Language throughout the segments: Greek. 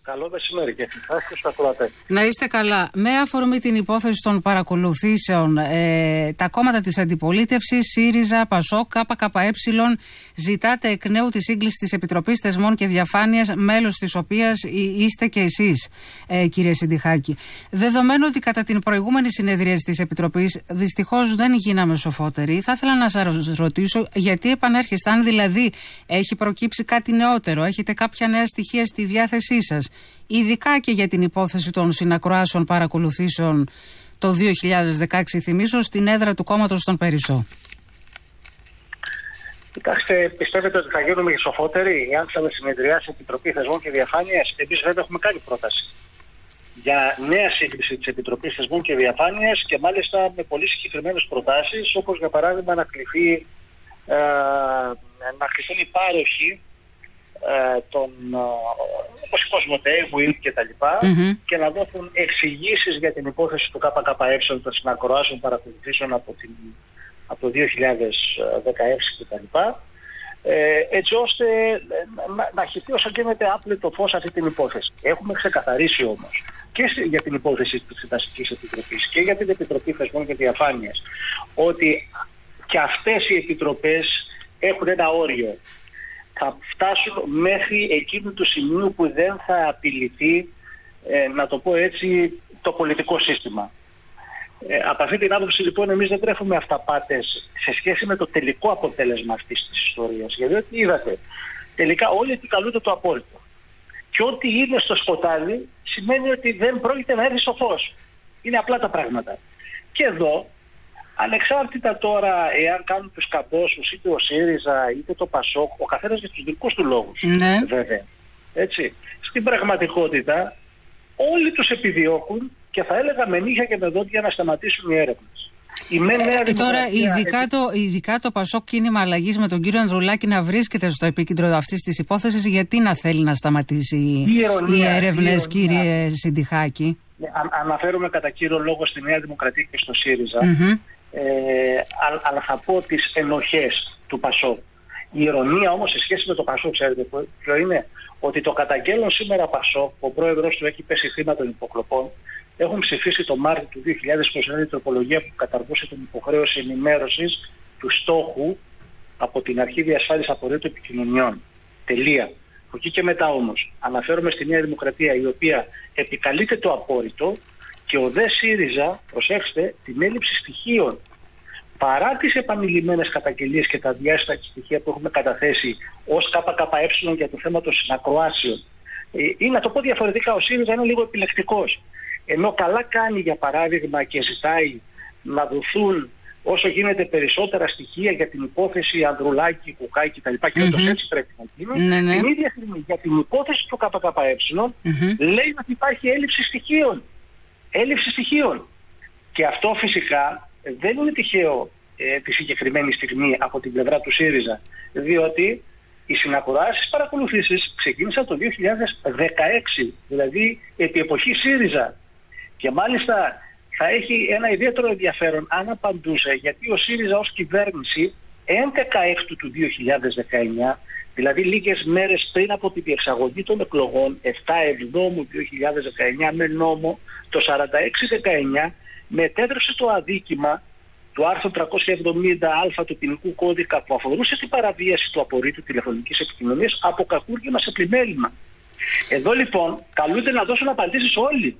Καλό μεσημέρι και εσάς και στους ακροατές. Να είστε καλά. Με αφορμή την υπόθεση των παρακολουθήσεων, τα κόμματα της αντιπολίτευσης, ΣΥΡΙΖΑ, ΠΑΣΟΚ, ΚΚΕ, ζητάτε εκ νέου τη σύγκληση της Επιτροπής Θεσμών και Διαφάνειας, μέλος της οποίας είστε και εσείς, κύριε Συντιχάκη. Δεδομένου ότι κατά την προηγούμενη συνεδρία της Επιτροπής δυστυχώς δεν γίναμε σοφότεροι, θα ήθελα να σας ρωτήσω γιατί επανέρχεστε, αν δηλαδή έχει προκύψει κάτι νεότερο, έχετε κάποια νέα στοιχεία στη διάθεσή σας, ειδικά και για την υπόθεση των συνακροάσεων παρακολουθήσεων το 2016, θυμίζω, στην έδρα του κόμματος των Περισσό. Κοιτάξτε, πιστεύετε ότι θα γίνουμε οι σοφότεροι εάν θα συνεδριάσει η Επιτροπή Θεσμών και Διαφάνειας? Εμείς βέβαια έχουμε κάνει πρόταση για νέα σύγκληση της Επιτροπής Θεσμών και Διαφάνειας και μάλιστα με πολύ συγκεκριμένες προτάσεις, όπως για παράδειγμα να κληθούν οι πάροχοι όπως η Κοσμοτέ, WIND και τα λοιπά, και να δώσουν εξηγήσεις για την υπόθεση του ΚΚΕ των συνακροάσεων παρακολουθήσεων από το 2016 και τα λοιπά, έτσι ώστε να χυθεί όσο γίνεται άπλετο φως αυτή την υπόθεση. Έχουμε ξεκαθαρίσει όμως και για την υπόθεση της Εξεταστικής Επιτροπής και για την Επιτροπή Θεσμών και Διαφάνειας ότι και αυτές οι επιτροπές έχουν ένα όριο. Θα φτάσουν μέχρι εκείνου του σημείου που δεν θα απειληθεί, να το πω έτσι, το πολιτικό σύστημα. Από αυτή την άποψη λοιπόν εμείς δεν τρέφουμε αυταπάτες σε σχέση με το τελικό αποτέλεσμα αυτής της ιστορίας. Γιατί ό,τι είδατε, τελικά όλοι επικαλούνται το απόρριτο. Και ό,τι είναι στο σκοτάδι σημαίνει ότι δεν πρόκειται να έρθει στο φως. Είναι απλά τα πράγματα. Και εδώ, ανεξάρτητα τώρα εάν κάνουν τους καμπόσους είτε ο ΣΥΡΙΖΑ είτε το ΠΑΣΟΚ, ο καθένας για τους δικούς του λόγους, βέβαια. Έτσι. Στην πραγματικότητα όλοι τους επιδιώκουν και θα έλεγα με νύχια και με δόντια να σταματήσουν οι έρευνες. Τώρα ειδικά το ΠΑΣΟΚ Κίνημα Αλλαγής με τον κύριο Ανδρουλάκη να βρίσκεται στο επίκεντρο αυτής της υπόθεσης, γιατί να θέλει να σταματήσει οι έρευνες, κύριε Συντιχάκη? Αναφέρομαι κατά κύριο λόγο στη Νέα Δημοκρατία και στο ΣΥΡΙΖΑ, αλλά θα πω τις ενοχές του ΠΑΣΟΚ. Η ειρωνία όμως σε σχέση με το ΠΑΣΟΚ, ξέρετε ποιο είναι? Ότι το καταγγέλνουν σήμερα ΠΑΣΟΚ, ο πρόεδρος του έχει πέσει θύμα των υποκλοπών, έχουν ψηφίσει το Μάρτιο του 2021 την τροπολογία που καταργούσε την υποχρέωση ενημέρωσης του στόχου από την Αρχή Διασφάλισης Απορρίτου Επικοινωνιών. Τελεία. Από εκεί και μετά όμως αναφέρομαι στη Νέα Δημοκρατία, η οποία επικαλείται το απόρριτο, και ο ΔΕ ΣΥΡΙΖΑ, προσέξτε, την έλλειψη στοιχείων. Παρά τις επανειλημμένες καταγγελίες και τα διάστατα στοιχεία που έχουμε καταθέσει ως ΚΚΕ για το θέμα των συνακροάσεων, ή να το πω διαφορετικά, ο ΣΥΡΙΖΑ είναι λίγο επιλεκτικός. Ενώ καλά κάνει, για παράδειγμα, και ζητάει να δοθούν όσο γίνεται περισσότερα στοιχεία για την υπόθεση Ανδρουλάκη, Κουκάκη κτλ. Και όντως έτσι πρέπει να γίνει. Την ίδια στιγμή για την υπόθεση του ΚΚΕ λέει ότι υπάρχει έλλειψη στοιχείων. Έλλειψη στοιχείων. Και αυτό φυσικά δεν είναι τυχαίο τη συγκεκριμένη στιγμή από την πλευρά του ΣΥΡΙΖΑ. Διότι οι συνακροάσεις παρακολουθήσεις ξεκίνησαν το 2016, δηλαδή επί εποχή ΣΥΡΙΖΑ. Και μάλιστα θα έχει ένα ιδιαίτερο ενδιαφέρον αν απαντούσε, γιατί ο ΣΥΡΙΖΑ ως κυβέρνηση 11 Έκτου του 2019, δηλαδή λίγες μέρες πριν από την διεξαγωγή των εκλογών, 7 Εβδόμου 2019, με νόμο το 4619, μετέδρασε το αδίκημα του άρθρου 370α του ποινικού κώδικα που αφορούσε την παραβίαση του απορρίτου τηλεφωνικής επικοινωνίας από κακούργημα σε πλημέλημα. Εδώ λοιπόν καλούνται να δώσουν απαντήσεις όλοι.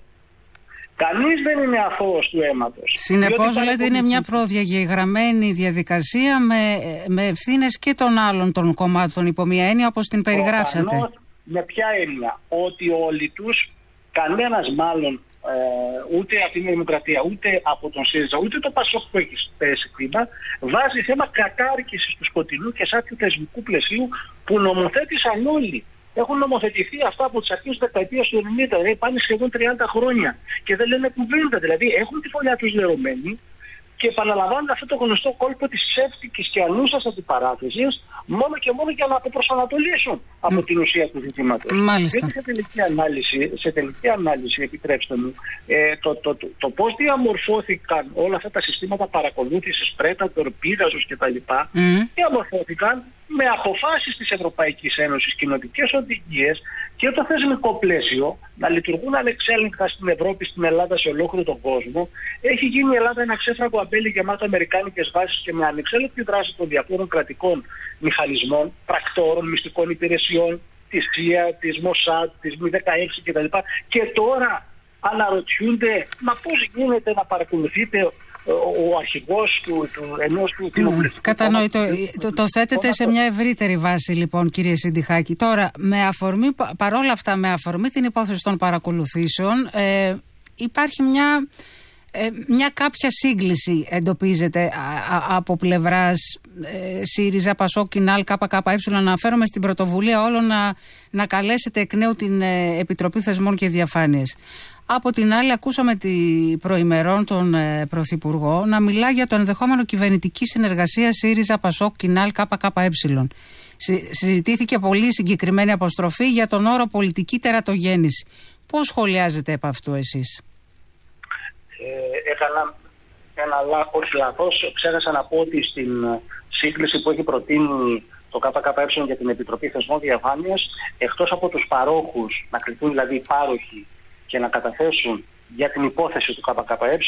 Κανείς δεν είναι αθώος του αίματος. Συνεπώς λέτε είναι μια προδιαγεγραμμένη διαδικασία με ευθύνες και των άλλων των κομμάτων, υπό μια έννοια όπως την περιγράψατε. Με ποια έννοια? Ότι όλοι τους, κανένας μάλλον, ούτε από την Δημοκρατία, ούτε από τον ΣΥΡΙΖΑ, ούτε το ΠΑΣΟΚ που έχει πέσει κλίμα, βάζει θέμα κατάρκησης του σκοτεινού και σάτιου θεσμικού πλαισίου που νομοθέτησαν όλοι. Έχουν νομοθετηθεί αυτά από τις αρχές της δεκαετίας του 90, δηλαδή πάνε σχεδόν 30 χρόνια και δεν λένε κουβέντα. Δηλαδή έχουν τη φωλιά τους λερωμένη, και επαναλαμβάνουν αυτό το γνωστό κόλπο της ψεύτικης και ανούσας αντιπαράθεσης μόνο και μόνο για να αποπροσανατολίσουν από την ουσία του ζητήματος. Μάλιστα. Σε τελική ανάλυση, επιτρέψτε μου, το πώς διαμορφώθηκαν όλα αυτά τα συστήματα παρακολούθησης, Predator, Pegasus κτλ. Διαμορφώθηκαν με αποφάσεις της Ευρωπαϊκής Ένωσης, κοινοτικές οδηγίες και το θεσμικό πλαίσιο να λειτουργούν ανεξέλεγκτα στην Ευρώπη, στην Ελλάδα, σε ολόκληρο τον κόσμο. Έχει γίνει η Ελλάδα ένα ξέφραγο αμπέλι γεμάτο αμερικάνικες βάσεις και με ανεξέλεγκτη δράση των διαφόρων κρατικών μηχανισμών, πρακτόρων, μυστικών υπηρεσιών, της CIA, της Mossad, της Mi-16 κτλ. Και τώρα αναρωτιούνται, μα πώς γίνεται να παρακολουθείτε ο αρχηγός ενός του κοινοβουλευτικού. Κατανοητό. Το θέτετε σε μια ευρύτερη βάση, λοιπόν, κύριε Συντιχάκη. Τώρα, παρόλα αυτά, με αφορμή την υπόθεση των παρακολουθήσεων, υπάρχει μια κάποια σύγκληση, εντοπίζεται από πλευράς ΣΥΡΙΖΑ, ΠΑΣΟΚ, ΚΙΝΑΛ, ΚΚΕ. Αναφέρομαι στην πρωτοβουλία όλων να καλέσετε εκ νέου την Επιτροπή Θεσμών και Διαφάνειας. Από την άλλη, ακούσαμε προημερών τον Πρωθυπουργό να μιλά για το ενδεχόμενο κυβερνητική συνεργασία ΣΥΡΙΖΑ, ΠΑΣΟΚ, ΚΙΝΑΛ, ΚΚΕ. Συζητήθηκε πολύ συγκεκριμένη αποστροφή για τον όρο πολιτική τερατογέννηση. Πώς σχολιάζετε επ' αυτού εσείς? Έκανα όχι λάθος. Ξέχασα να πω ότι στην σύγκληση που έχει προτείνει το ΚΚΕ για την Επιτροπή Θεσμών Διαφάνειας, εκτός από τους παρόχους, να κρυθούν δηλαδή οι πάροχοι και να καταθέσουν για την υπόθεση του ΚΚΕ,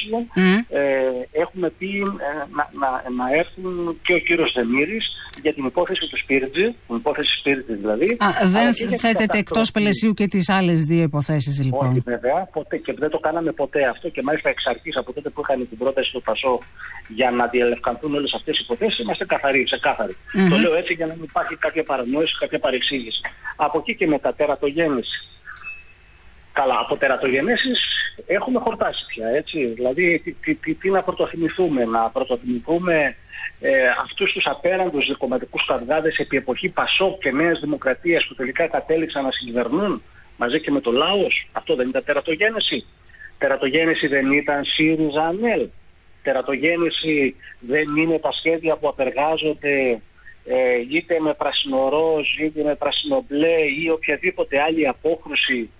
έχουμε πει να έρθουν και ο κύριος Δεμήρης για την υπόθεση του Σπίρτζη, την υπόθεση Σπίρτζη δηλαδή. Δεν θέτεται εκτός πλαισίου και τις άλλες δύο υποθέσεις, λοιπόν? Όχι, βέβαια, ποτέ, και δεν το κάναμε ποτέ αυτό, και μάλιστα εξ αρχής, από τότε που είχαν την πρόταση του ΠΑΣΟ για να διαλευκανθούν όλες αυτές οι υποθέσεις, είμαστε ξεκάθαροι. Το λέω έτσι για να μην υπάρχει κάποια παρανόηση, κάποια παρεξήγηση. Από εκεί και μετά, τερατογέννηση. Καλά, από τερατογενέσεις έχουμε χορτάσει πια, έτσι. Δηλαδή, τι να πρωτοθυμηθούμε? Να πρωτοθυμηθούμε αυτούς τους απέραντους δικομματικούς καυγάδες επί εποχή ΠΑΣΟΚ και Νέας Δημοκρατίας που τελικά κατέληξαν να συγκυβερνούν μαζί και με το λαός? Αυτό δεν ήταν τερατογένεση? Τερατογένεση δεν ήταν ΣΥΡΙΖΑ-ΑΝΕΛ? Τερατογένεση δεν είναι τα σχέδια που απεργάζονται είτε με πρασινοροζ είτε με πρασινομπλε ή οποιαδήποτε άλλη απόχρωση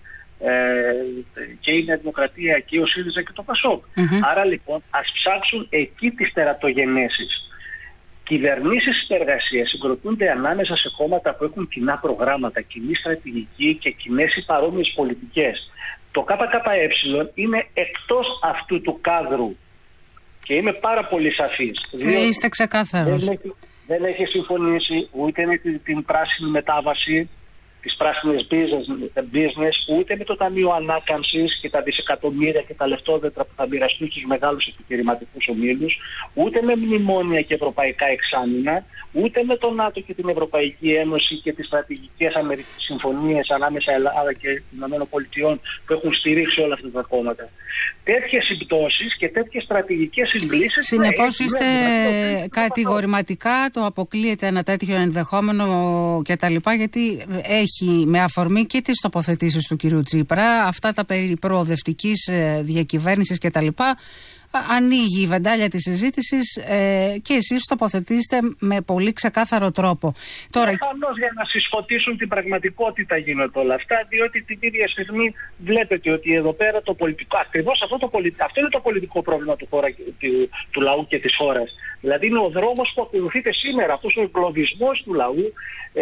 και η Νέα Δημοκρατία και ο ΣΥΡΙΖΑ και το ΠΑΣΟΚ? Άρα λοιπόν ας ψάξουν εκεί τις τερατογενέσεις. Κυβερνήσεις συνεργασίας συγκροτούνται ανάμεσα σε κόμματα που έχουν κοινά προγράμματα, κοινή στρατηγική και κοινές ή παρόμοιες πολιτικές. Το ΚΚΕ είναι εκτός αυτού του κάδρου και είμαι πάρα πολύ σαφής. Είστε ξεκάθαρος. Δεν έχει συμφωνήσει ούτε με την πράσινη μετάβαση, τις πράσινες business, ούτε με το Ταμείο Ανάκαμψης και τα δισεκατομμύρια και τα λεφτόδετρα που θα μοιραστούν στους μεγάλους επιχειρηματικούς ομίλους, ούτε με μνημόνια και ευρωπαϊκά εξάμηνα, ούτε με το ΝΑΤΟ και την Ευρωπαϊκή Ένωση και τις στρατηγικές συμφωνίες ανάμεσα Ελλάδα και ΗΠΑ που έχουν στηρίξει όλα αυτά τα κόμματα. Τέτοιες συμπτώσεις και τέτοιες στρατηγικές συγκλήσεις. Συνεπώς είστε κατηγορηματικά, το αποκλείεται ένα τέτοιο ενδεχόμενο κτλ. Γιατί έχει με αφορμή και τις τοποθετήσεις του κυρίου Τσίπρα, αυτά τα περί προοδευτικής διακυβέρνησης κτλ. Ανοίγει η βεντάλια της συζήτησης και εσείς τοποθετήσετε με πολύ ξεκάθαρο τρόπο. Προφανώς για να συσφωτίσουν την πραγματικότητα γίνονται όλα αυτά, διότι την ίδια στιγμή βλέπετε ότι εδώ πέρα το πολιτικό, ακριβώς αυτό είναι το πολιτικό πρόβλημα του λαού και της χώρας. Δηλαδή είναι ο δρόμος που ακολουθείται σήμερα, αυτός ο εγκλωβισμός του λαού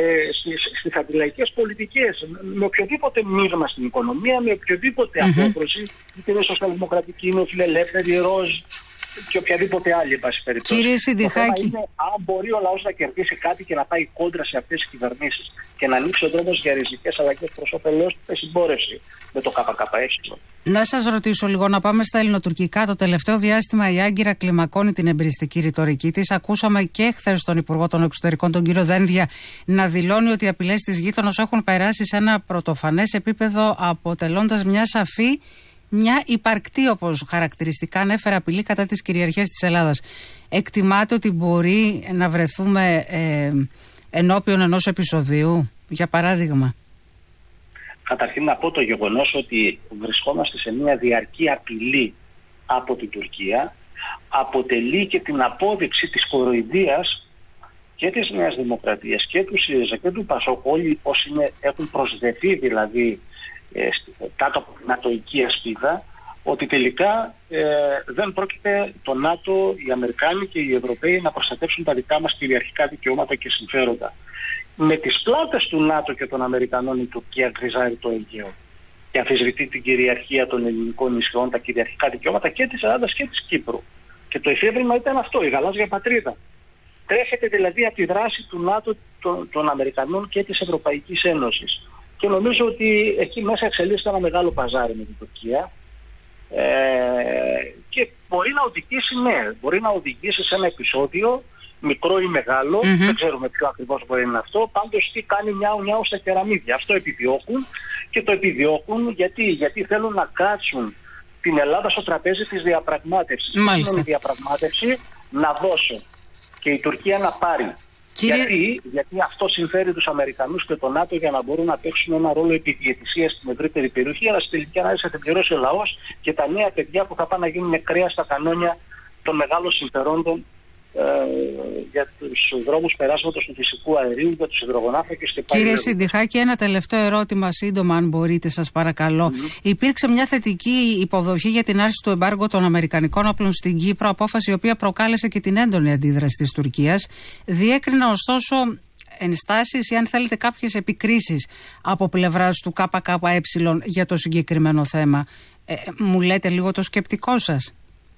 στις αντιλαϊκές πολιτικές, με οποιοδήποτε μείγμα στην οικονομία, με οποιοδήποτε απόκρουση, είτε είναι σοσιαλδημοκρατική, είναι φιλελεύθερη, ροζ και οποιαδήποτε άλλη, εν πάση περιπτώσει. Κύριε Συντιχάκη, αν μπορεί ο λαός να κερδίσει κάτι και να πάει κόντρα σε αυτές τις κυβερνήσεις και να ανοίξει ο δρόμος για ριζικές αλλαγές προς όφελός του, συμπόρευση με το ΚΚΕ. Να σας ρωτήσω λίγο, να πάμε στα ελληνοτουρκικά. Το τελευταίο διάστημα η Άγκυρα κλιμακώνει την εμπειριστική ρητορική της. Ακούσαμε και χθες τον Υπουργό των Εξωτερικών, τον κύριο Δένδια, να δηλώνει ότι οι απειλές της γείτονος έχουν περάσει σε ένα πρωτοφανές επίπεδο, αποτελώντας μια υπαρκτή, όπως χαρακτηριστικά ανέφερε, απειλή κατά της κυριαρχίας της Ελλάδας. Εκτιμάτε ότι μπορεί να βρεθούμε ενώπιον ενός επεισοδίου, για παράδειγμα? Καταρχήν να πω το γεγονός ότι βρισκόμαστε σε μια διαρκή απειλή από την Τουρκία αποτελεί και την απόδειξη της κοροϊδίας και της Νέας Δημοκρατίας και του ΣΥΡΙΖΑ και του ΠΑΣΟΚ, όλοι όσοι έχουν προσδεθεί δηλαδή κάτω από την νατοϊκή ασπίδα, ότι τελικά δεν πρόκειται το ΝΑΤΟ, οι Αμερικάνοι και οι Ευρωπαίοι να προστατεύσουν τα δικά μας κυριαρχικά δικαιώματα και συμφέροντα. Με τις πλάτες του ΝΑΤΟ και των Αμερικανών η Τουρκία γκριζάρει το Αιγαίο και αμφισβητεί την κυριαρχία των ελληνικών νησιών, τα κυριαρχικά δικαιώματα και της Ελλάδας και της Κύπρου. Και το εφεύρημα ήταν αυτό, η γαλάζια πατρίδα. Τρέφεται δηλαδή από τη δράση του ΝΑΤΟ, των Αμερικανών και της Ευρωπαϊκής Ένωσης. Και νομίζω ότι εκεί μέσα εξελίσσεται ένα μεγάλο παζάρι με την Τουρκία. Και μπορεί να οδηγήσει, μπορεί να οδηγήσει σε ένα επεισόδιο, μικρό ή μεγάλο, δεν ξέρουμε ποιο ακριβώς μπορεί να είναι αυτό, πάντως τι κάνει νιάου στα κεραμίδια. Αυτό επιδιώκουν και το επιδιώκουν γιατί θέλουν να κάτσουν την Ελλάδα στο τραπέζι της διαπραγμάτευσης. Μάλιστα. Είναι η διαπραγμάτευση να δώσω και η Τουρκία να πάρει. Γιατί αυτό συμφέρει τους Αμερικανούς και το ΝΑΤΟ για να μπορούν να παίξουν ένα ρόλο επιδιαιτησίας στην ευρύτερη περιοχή, αλλά στη τελική ανάλυση θα πληρώσει ο λαός και τα νέα παιδιά που θα πάνε να γίνουν κρέα στα κανόνια των μεγάλων συμφερόντων για τους δρόμους περάσματος του φυσικού αερίου, για τους υδρογονάνθρακες και πάλι. Κύριε Συντιχάκη, ένα τελευταίο ερώτημα σύντομα, αν μπορείτε, σας παρακαλώ. Υπήρξε μια θετική υποδοχή για την άρση του εμπάργου των αμερικανικών όπλων στην Κύπρο, απόφαση η οποία προκάλεσε και την έντονη αντίδραση της Τουρκίας. Διέκρινα ωστόσο ενστάσεις ή, αν θέλετε, κάποιες επικρίσεις από πλευράς του ΚΚΕ για το συγκεκριμένο θέμα. Μου λέτε λίγο το σκεπτικό σας?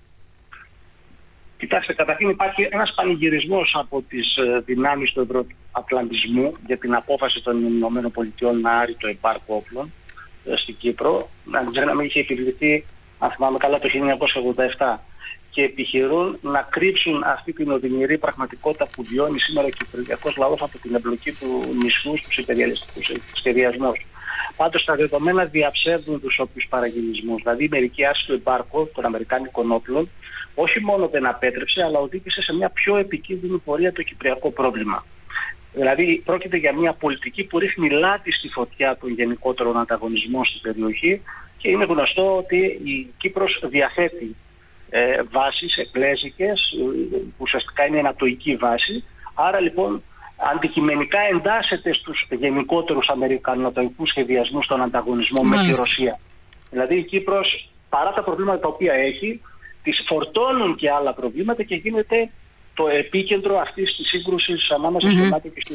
Κοιτάξτε, καταρχήν υπάρχει ένας πανηγυρισμός από τις δυνάμεις του ευρωατλαντισμού για την απόφαση των ΗΠΑ να άρει το εμπάργκο όπλων στην Κύπρο. Να μην είχε επιβληθεί, αν θυμάμαι καλά, το 1987. Και επιχειρούν να κρύψουν αυτή την οδυνηρή πραγματικότητα που βιώνει σήμερα ο κυπριακός λαός από την εμπλοκή του νησιού στους υπεριαλιστικούς σχεδιασμούς. Πάντως τα δεδομένα διαψεύδουν τους όποιους παραγγελισμούς. Δηλαδή η μερική άρση του εμπάργκου των αμερικάνικων όπλων όχι μόνο δεν απέτρεψε, αλλά οδήγησε σε μια πιο επικίνδυνη πορεία το κυπριακό πρόβλημα. Δηλαδή πρόκειται για μια πολιτική που ρίχνει λάδι στη φωτιά των γενικότερων ανταγωνισμών στην περιοχή και είναι γνωστό ότι η Κύπρος διαθέτει βάσεις εκκλέζικες που ουσιαστικά είναι ανατοϊκή βάση. Άρα λοιπόν αντικειμενικά εντάσσεται στους γενικότερους αμερικανοτοϊκούς σχεδιασμούς των ανταγωνισμών με τη Ρωσία. Δηλαδή η Κύπρος, παρά τα προβλήματα τα οποία έχει, τις φορτώνουν και άλλα προβλήματα και γίνεται το επίκεντρο αυτής της σύγκρουσης ανάμεσα στο ΝΑΤΟ και στη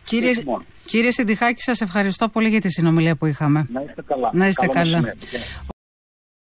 Ρωσία. Κύριε Συντιχάκη, σας ευχαριστώ πολύ για τη συνομιλία που είχαμε. Να είστε καλά. Να είστε καλά.